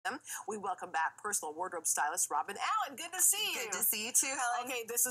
We welcome back personal wardrobe stylist Robin Allen. Good to see you. Good to see you too, Helen. Okay, this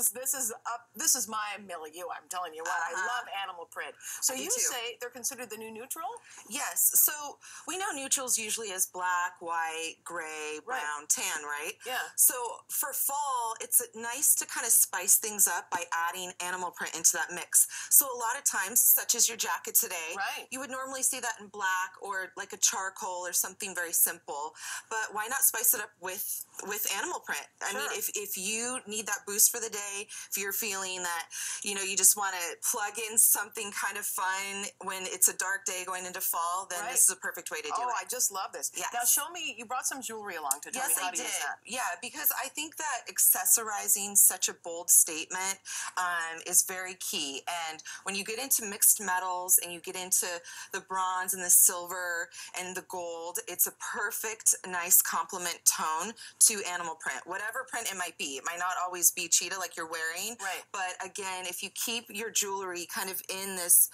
is my milieu. I'm telling you what, I love animal print. So you say they're considered the new neutral? Yes. So we know neutrals usually as black, white, gray, brown, tan, right? Yeah. So for fall, it's nice to kind of spice things up by adding animal print into that mix. So a lot of times, such as your jacket today, you would normally see that in black or like a charcoal or something very simple. But why not spice it up with animal print? I mean, if you need that boost for the day, if you're feeling that, you know, you just want to plug in something kind of fun when it's a dark day going into fall, then this is a perfect way to do it. Oh, I just love this. Yes. Now show me, you brought some jewelry along to tell me how to use that. Yeah, because I think that accessorizing such a bold statement is very key. And when you get into mixed metals and you get into the bronze and the silver and the gold, it's a perfect, nice complement tone to animal print. Whatever print it might be. It might not always be cheetah like you're wearing. But again, if you keep your jewelry kind of in this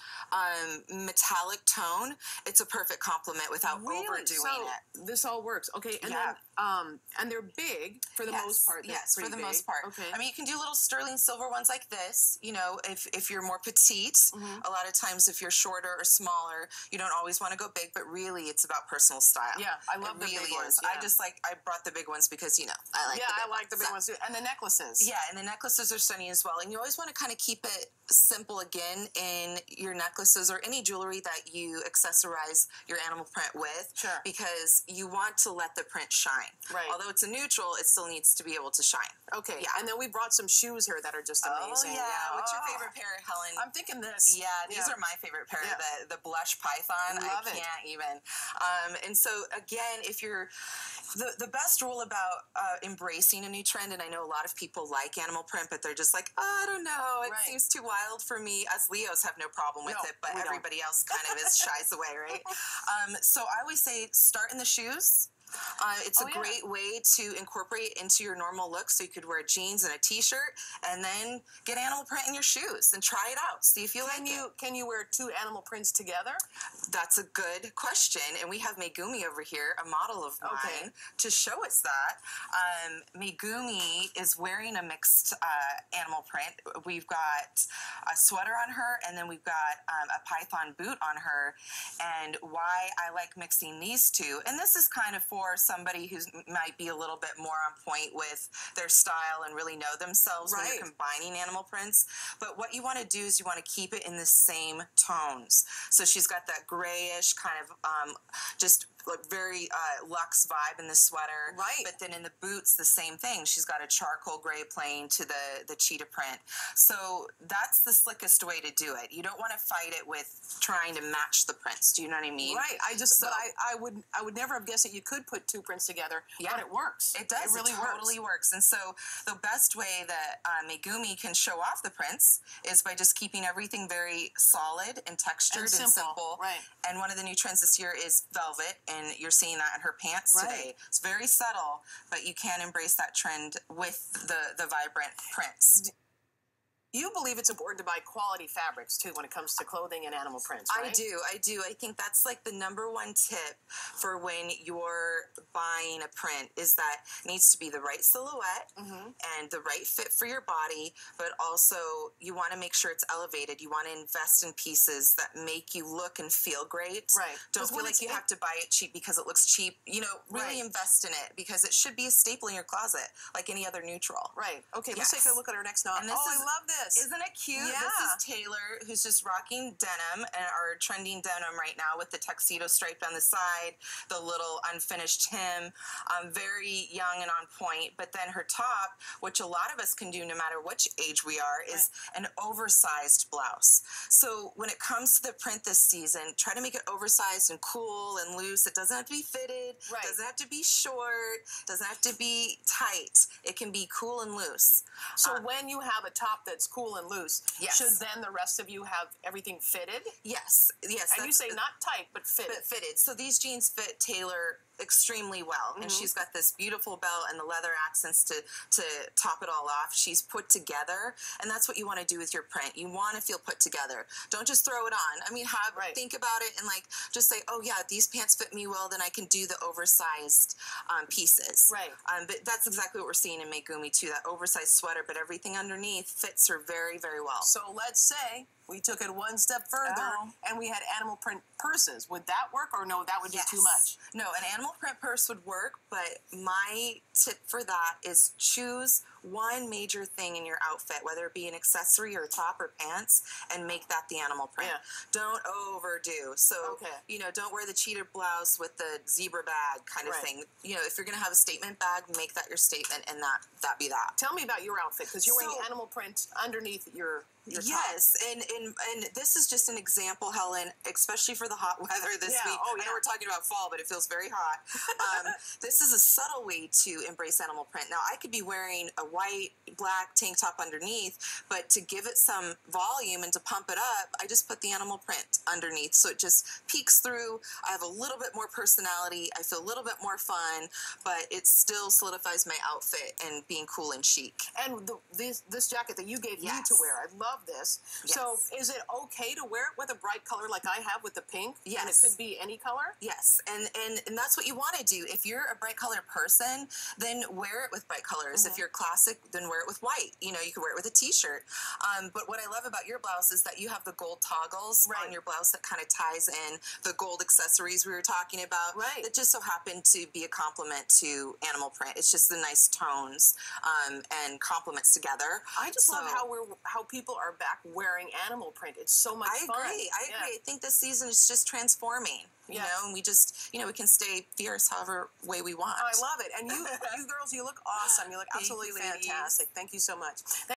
metallic tone, it's a perfect complement without overdoing it. This all works. Okay, and then and they're big for the most part. Yes, for the most part. Okay. I mean, you can do little sterling silver ones like this, you know, if you're more petite. A lot of times if you're shorter or smaller, you don't always want to go big, but really it's about personal style. Yeah, I love the big ones. I brought the big ones because, you know, I like the big ones too. And the necklaces. Yeah, and the necklaces are stunning as well. And you always want to kind of keep it simple again in your necklaces or any jewelry that you accessorize your animal print with. Sure. Because you want to let the print shine. Right. Although it's a neutral, it still needs to be able to shine. Okay. Yeah. And then we brought some shoes here that are just amazing. Oh, yeah. What's your favorite pair, Helen? I'm thinking this. Yeah, these are my favorite pair. The blush python. I can't even. And so, again, if you're... The best rule about embracing a new trend, and I know a lot of people like animal print, but they're just like, oh, I don't know, it seems too wild for me. Us Leos have no problem with it, but everybody else kind of shies away, right? So I always say start in the shoes. It's a great way to incorporate into your normal look. So you could wear jeans and a t-shirt and then get animal print in your shoes and try it out. See if you like it. Can you wear two animal prints together? That's a good question. And we have Megumi over here, a model of mine, to show us that. Megumi is wearing a mixed animal print. We've got a sweater on her, and then we've got a python boot on her. And why I like mixing these two, and this is kind of for somebody who might be a little bit more on point with their style and really know themselves when you're combining animal prints. But what you want to do is you want to keep it in the same tones. So she's got that grayish kind of just like very luxe vibe in the sweater. But then in the boots, the same thing. She's got a charcoal gray playing to the cheetah print. So that's the slickest way to do it. You don't want to fight it with trying to match the prints. Do you know what I mean? Right. But I would never have guessed that you could put two prints together. Yeah. But it works. It does. It really totally works. And so the best way that Megumi can show off the prints is by just keeping everything very solid and textured and simple. And one of the new trends this year is velvet. And you're seeing that in her pants today. It's very subtle, but you can embrace that trend with the vibrant prints. You believe it's important to buy quality fabrics, too, when it comes to clothing and animal prints, right? I do. I think that's like the number one tip for when you're buying a print is that it needs to be the right silhouette and the right fit for your body, but also you want to make sure it's elevated. You want to invest in pieces that make you look and feel great. Don't feel like you have to buy it cheap because it looks cheap. You know, really invest in it because it should be a staple in your closet like any other neutral. Okay, let's take a look at our next novel. I love this. Isn't it cute? Yeah. This is Taylor, who's just rocking denim, and our trending denim right now with the tuxedo stripe down the side, the little unfinished hem, very young and on point. But then her top, which a lot of us can do no matter which age we are, is an oversized blouse. So when it comes to the print this season, try to make it oversized and cool and loose. It doesn't have to be fitted. It doesn't have to be short. It doesn't have to be tight. It can be cool and loose. So when you have a top that's cool and loose, should then the rest of you have everything fitted? Yes. And you say not tight, but fitted. So these jeans fit Taylor extremely well. And she's got this beautiful belt and the leather accents to top it all off. She's put together, and that's what you want to do with your print. You want to feel put together. Don't just throw it on. I mean, think about it and like just say, oh yeah, these pants fit me well, then I can do the oversized pieces. Right. But that's exactly what we're seeing in Megumi too, that oversized sweater, but everything underneath fits her very, very well. So let's say we took it one step further and we had animal print purses. Would that work, or no, that would be too much? No, an animal print purse would work, but my tip for that is choose one major thing in your outfit, whether it be an accessory or a top or pants, and make that the animal print. Don't overdo. So, you know, don't wear the cheetah blouse with the zebra bag kind of thing. You know, if you're going to have a statement bag, make that your statement, and that be that. Tell me about your outfit, because you're wearing animal print underneath your top. Yes, and this is just an example, Helen, especially for the hot weather this week. I know we're talking about fall, but it feels very hot. This is a subtle way to embrace animal print. Now, I could be wearing a white, black tank top underneath, but to give it some volume and to pump it up, I just put the animal print underneath, so it just peeks through. I have a little bit more personality. I feel a little bit more fun, but it still solidifies my outfit and being cool and chic. And this jacket that you gave me to wear, I love this. So is it okay to wear it with a bright color like I have with the pink? Yes. And it could be any color? Yes, and that's what you want to do. If you're a bright colored person, then wear it with bright colors. If you're classic, then wear it with white. You know, you could wear it with a t-shirt. But what I love about your blouse is that you have the gold toggles on your blouse that kind of ties in the gold accessories we were talking about. That just so happen to be a complement to animal print. It's just the nice tones and complements together. I just love how people are back wearing animal print. It's so much fun. I agree. I think this season is just transforming. You know, and we just, you know, we can stay fierce however way we want. I love it. And you girls, you look awesome. You look absolutely fantastic. Thank you so much.